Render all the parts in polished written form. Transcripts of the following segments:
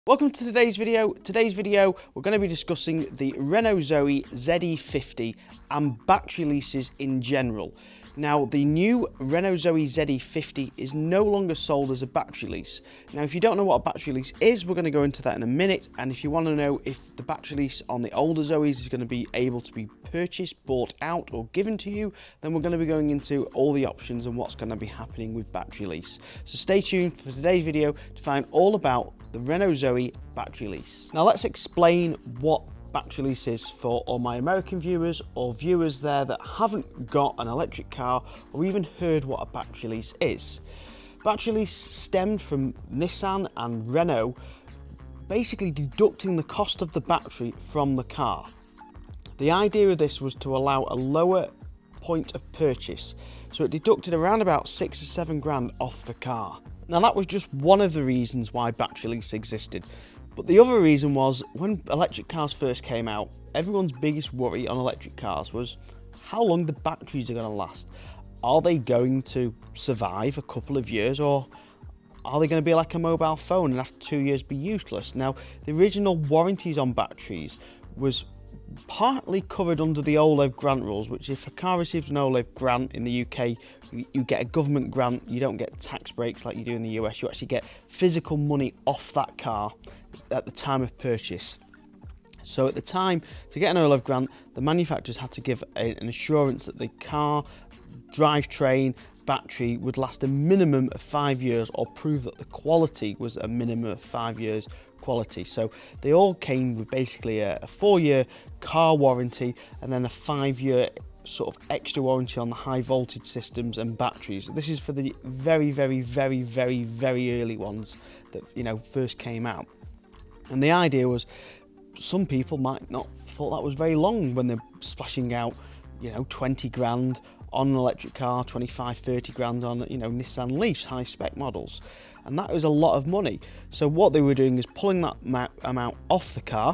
Welcome to today's video. We're going to be discussing the Renault Zoe ZE50 and battery leases in general. Now, the new Renault Zoe ZE50 is no longer sold as a battery lease. Now, if you don't know what a battery lease is, we're going to go into that in a minute. And if you want to know if the battery lease on the older Zoes is going to be able to be purchased, bought out or given to you, then we're going to be going into all the options and what's going to be happening with battery lease. So stay tuned for today's video to find all about the Renault Zoe battery lease. Now let's explain what battery lease is for all my American viewers or viewers there that haven't got an electric car or even heard what a battery lease is. Battery lease stemmed from Nissan and Renault basically deducting the cost of the battery from the car. The idea of this was to allow a lower point of purchase, so it deducted around about 6 or 7 grand off the car. Now that was just one of the reasons why battery lease existed, but the other reason was when electric cars first came out, everyone's biggest worry on electric cars was how long the batteries are going to last. Are they going to survive a couple of years, or are they going to be like a mobile phone and after 2 years be useless? Now, the original warranties on batteries was partly covered under the OLEV grant rules, which if a car receives an OLEV grant in the UK, you get a government grant. You don't get tax breaks like you do in the US. You actually get physical money off that car at the time of purchase. So at the time, to get an OLEV grant, the manufacturers had to give an assurance that the car, drivetrain, battery would last a minimum of 5 years, or prove that the quality was a minimum of 5 years quality. So they all came with basically a 4-year car warranty and then a 5-year sort of extra warranty on the high voltage systems and batteries. This is for the very early ones that, you know, first came out. And the idea was some people might not thought that was very long when they're splashing out, you know, 20 grand on an electric car, 25-30 grand on, you know, Nissan Leafs high spec models, and that was a lot of money. So what they were doing is pulling that amount off the car,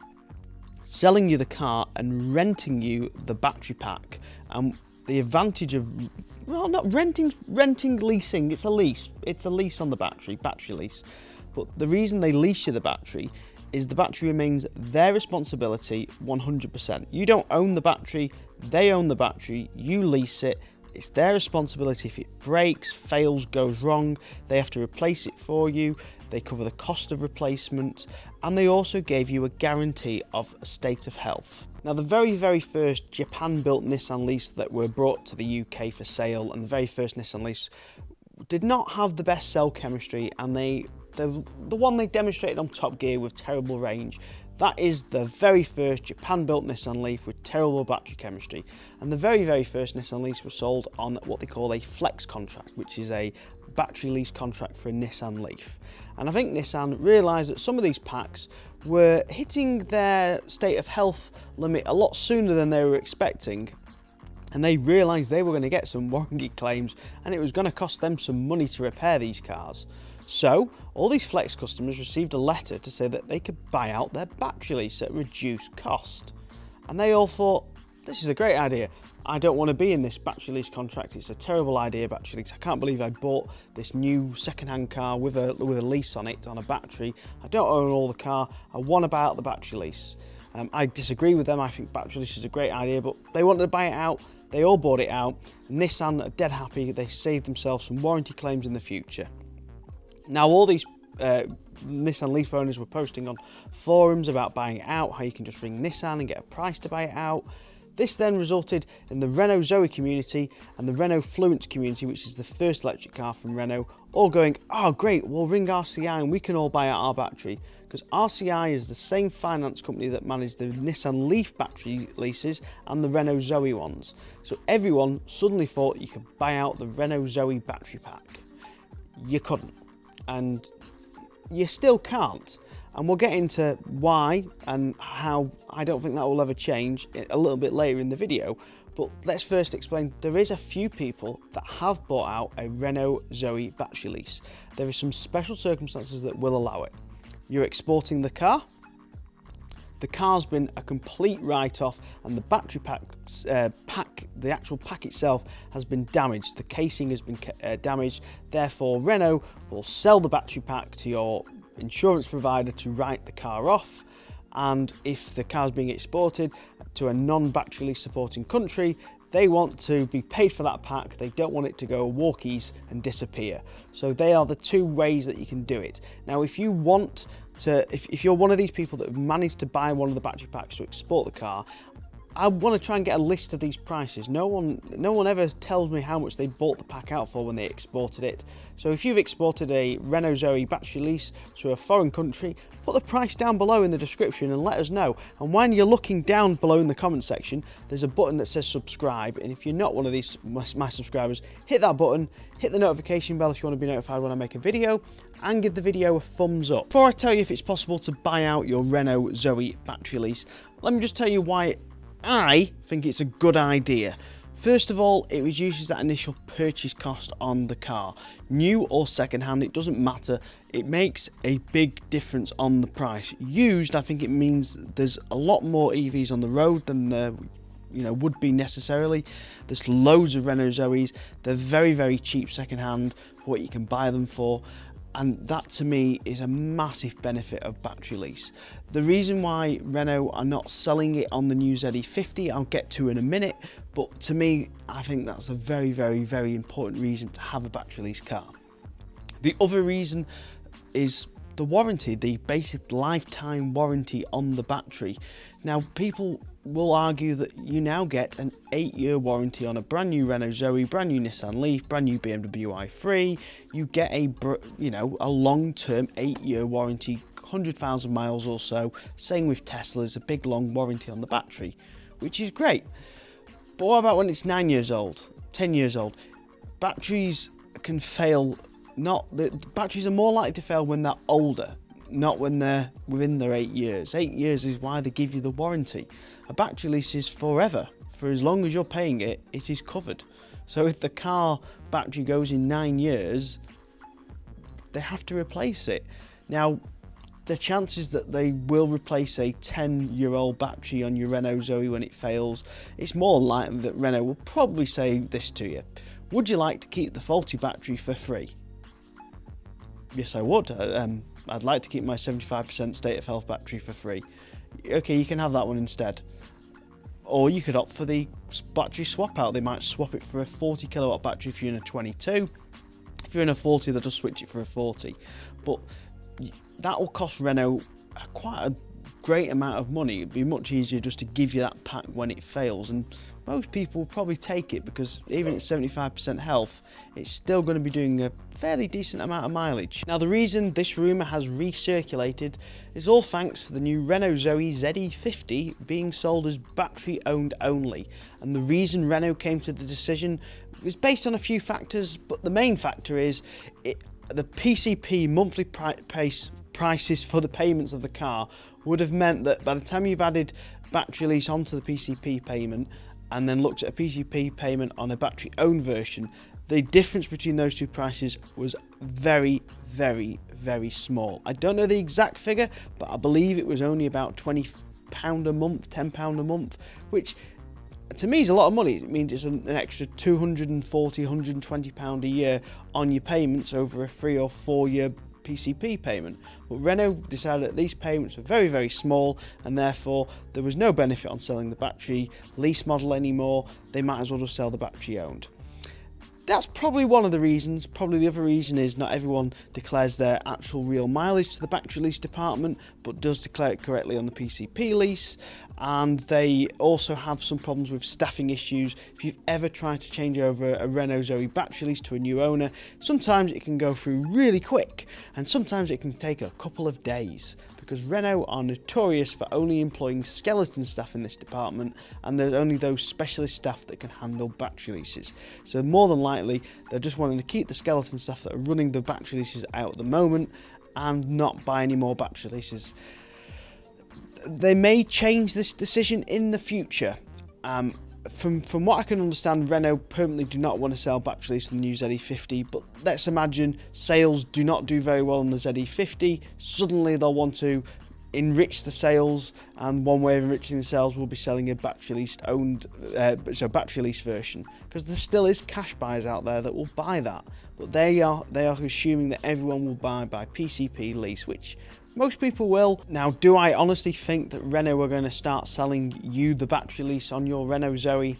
selling you the car and renting you the battery pack. And the advantage of, well, not renting, leasing, it's a lease on the battery lease. But the reason they lease you the battery is the battery remains their responsibility 100%. You don't own the battery, they own the battery, you lease it, it's their responsibility. If it breaks, fails, goes wrong, they have to replace it for you, they cover the cost of replacement, and they also gave you a guarantee of a state of health. Now, the very first Japan-built Nissan Lease that were brought to the UK for sale, and the very first Nissan Lease, did not have the best cell chemistry, and the one they demonstrated on Top Gear with terrible range, that is the very first Japan-built Nissan Leaf with terrible battery chemistry. And the very first Nissan Lease was sold on what they call a flex contract, which is a battery lease contract for a Nissan Leaf. And I think Nissan realised that some of these packs were hitting their state of health limit a lot sooner than they were expecting. And they realised they were going to get some warranty claims, and it was going to cost them some money to repair these cars. So all these flex customers received a letter to say that they could buy out their battery lease at reduced cost. And they all thought, this is a great idea. I don't want to be in this battery lease contract. It's a terrible idea, battery lease. I can't believe I bought this new second-hand car with a lease on it, on a battery. I don't own all the car. I want to buy out the battery lease. I disagree with them. I think battery lease is a great idea, but they wanted to buy it out. They all bought it out. Nissan are dead happy. They saved themselves some warranty claims in the future. Now, all these Nissan Leaf owners were posting on forums about buying it out, how you can just ring Nissan and get a price to buy it out. This then resulted in the Renault Zoe community and the Renault Fluence community, which is the first electric car from Renault, all going, oh great, we'll ring RCI and we can all buy out our battery. Because RCI is the same finance company that managed the Nissan Leaf battery leases and the Renault Zoe ones. So everyone suddenly thought you could buy out the Renault Zoe battery pack. You couldn't. And you still can't. And we'll get into why and how I don't think that will ever change a little bit later in the video. But let's first explain, there is a few people that have bought out a Renault Zoe battery lease. There are some special circumstances that will allow it. You're exporting the car, the car's been a complete write-off, and the battery pack, the actual pack itself has been damaged. The casing has been damaged. Therefore, Renault will sell the battery pack to your insurance provider to write the car off, and if the car is being exported to a non-battery lease supporting country, they want to be paid for that pack. They don't want it to go walkies and disappear. So they are the two ways that you can do it. Now, if you want to, if you're one of these people that have managed to buy one of the battery packs to export the car, I want to try and get a list of these prices. No one ever tells me how much they bought the pack out for when they exported it. So if you've exported a Renault Zoe battery lease to a foreign country, put the price down below in the description and let us know. And when you're looking down below in the comment section, there's a button that says subscribe. And if you're not one of these my subscribers, hit that button, hit the notification bell if you want to be notified when I make a video, and give the video a thumbs up. Before I tell you if it's possible to buy out your Renault Zoe battery lease, let me just tell you why I think it's a good idea. First of all, it reduces that initial purchase cost on the car. New or second-hand, it doesn't matter. It makes a big difference on the price. Used, I think it means there's a lot more EVs on the road than there would be necessarily. There's loads of Renault Zoes. They're very, very cheap second-hand for what you can buy them for. And that to me is a massive benefit of battery lease. The reason why Renault are not selling it on the new ZE50 I'll get to in a minute, but to me I think that's a very, very, very important reason to have a battery lease car. The other reason is the warranty, the basic lifetime warranty on the battery. Now, people will argue that you now get an 8-year warranty on a brand new Renault Zoe, brand new Nissan Leaf, brand new BMW i3. You get a long-term 8-year warranty, 100,000 miles or so. Same with Teslas, a big long warranty on the battery, which is great. But what about when it's 9 years old, 10 years old? Batteries can fail. The batteries are more likely to fail when they're older, not when they're within their 8 years. 8 years is why they give you the warranty. A battery lease is forever. For as long as you're paying it, it is covered. So if the car battery goes in 9 years, they have to replace it. Now, the chances that they will replace a 10-year-old battery on your Renault Zoe when it fails, it's more likely that Renault will probably say this to you: would you like to keep the faulty battery for free? Yes, I would. I'd like to keep my 75% state of health battery for free. Okay, you can have that one instead. Or you could opt for the battery swap out. They might swap it for a 40 kilowatt battery if you're in a 22. If you're in a 40, they'll just switch it for a 40. But that will cost Renault quite a great amount of money. It'd be much easier just to give you that pack when it fails, and most people will probably take it because even at 75% health, it's still going to be doing a fairly decent amount of mileage. Now, the reason this rumour has recirculated is all thanks to the new Renault Zoe ZE50 being sold as battery owned only. And the reason Renault came to the decision was based on a few factors, but the main factor is the PCP monthly prices for the payments of the car would have meant that by the time you've added battery lease onto the PCP payment and then looked at a PCP payment on a battery owned version, the difference between those two prices was very, very, very small. I don't know the exact figure, but I believe it was only about £20 a month, £10 a month, which to me is a lot of money. It means it's an extra £240, £120 a year on your payments over a 3 or 4 year PCP payment. But Renault decided that these payments were very, very small, and therefore there was no benefit on selling the battery lease model anymore. They might as well just sell the battery owned. That's probably one of the reasons. Probably the other reason is not everyone declares their actual real mileage to the battery lease department, but does declare it correctly on the PCP lease. And they also have some problems with staffing issues. If you've ever tried to change over a Renault Zoe battery lease to a new owner, sometimes it can go through really quick, and sometimes it can take a couple of days, because Renault are notorious for only employing skeleton staff in this department, and there's only those specialist staff that can handle battery leases. So more than likely, they're just wanting to keep the skeleton staff that are running the battery leases out at the moment and not buy any more battery leases. They may change this decision in the future. From what I can understand, Renault permanently do not want to sell battery lease on the new ZE50, but let's imagine sales do not do very well on the ZE50. Suddenly they'll want to enrich the sales, and one way of enriching the sales will be selling a battery leased owned, battery lease version, because there still is cash buyers out there that will buy that, but they are assuming that everyone will buy by PCP lease, which most people will. Now, do I honestly think that Renault are going to start selling you the battery lease on your Renault Zoe?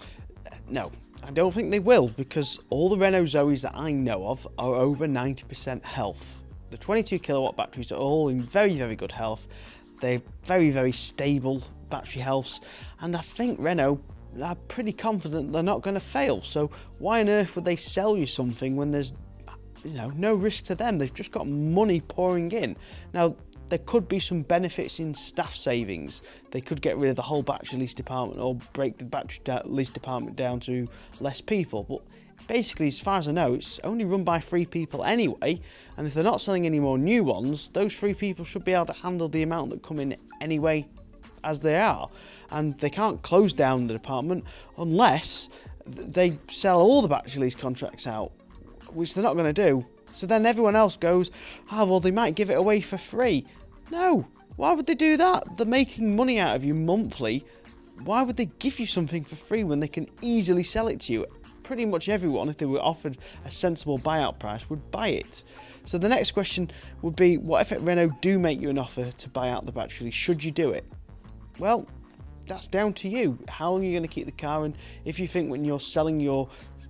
No, I don't think they will, because all the Renault Zoes that I know of are over 90% health. The 22 kilowatt batteries are all in very, very good health. They're very, very stable battery healths, and I think Renault are pretty confident they're not going to fail. So why on earth would they sell you something when there's, you know, no risk to them? They've just got money pouring in. Now, there could be some benefits in staff savings. They could get rid of the whole battery lease department, or break the battery lease department down to less people. But basically, as far as I know, it's only run by 3 people anyway, and if they're not selling any more new ones, those 3 people should be able to handle the amount that come in anyway as they are. And they can't close down the department unless they sell all the battery lease contracts out, which they're not going to do. So then everyone else goes, oh, well, they might give it away for free. No, why would they do that? They're making money out of you monthly. Why would they give you something for free when they can easily sell it to you? Pretty much everyone, if they were offered a sensible buyout price, would buy it. So the next question would be, what if Renault do make you an offer to buy out the battery lease? Should you do it? Well, that's down to you. How long are you going to keep the car? And if you think when you're selling your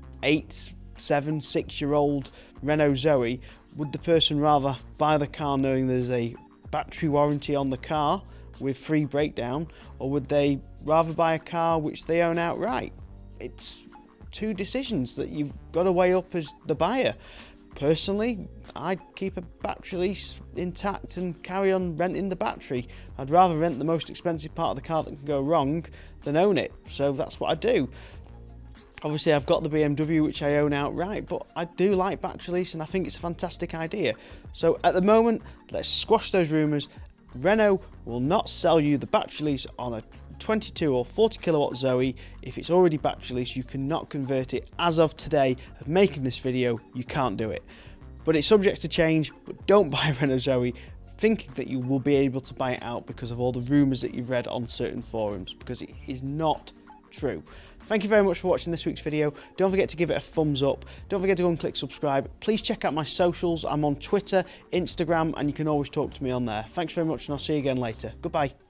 8, 7, 6-year-old Renault Zoe, would the person rather buy the car knowing there's a battery warranty on the car with free breakdown, or would they rather buy a car which they own outright? It's 2 decisions that you've got to weigh up as the buyer. Personally, I'd keep a battery lease intact and carry on renting the battery. I'd rather rent the most expensive part of the car that can go wrong than own it, so that's what I do. Obviously, I've got the BMW, which I own outright, but I do like battery lease, and I think it's a fantastic idea. So at the moment, let's squash those rumours. Renault will not sell you the battery lease on a 22 or 40 kilowatt Zoe. If it's already battery lease, you cannot convert it. As of today of making this video, you can't do it. But it's subject to change. But don't buy a Renault Zoe thinking that you will be able to buy it out because of all the rumours that you've read on certain forums, because it is not true. Thank you very much for watching this week's video. Don't forget to give it a thumbs up. Don't forget to go and click subscribe. Please check out my socials. I'm on Twitter, Instagram, and you can always talk to me on there. Thanks very much, and I'll see you again later. Goodbye.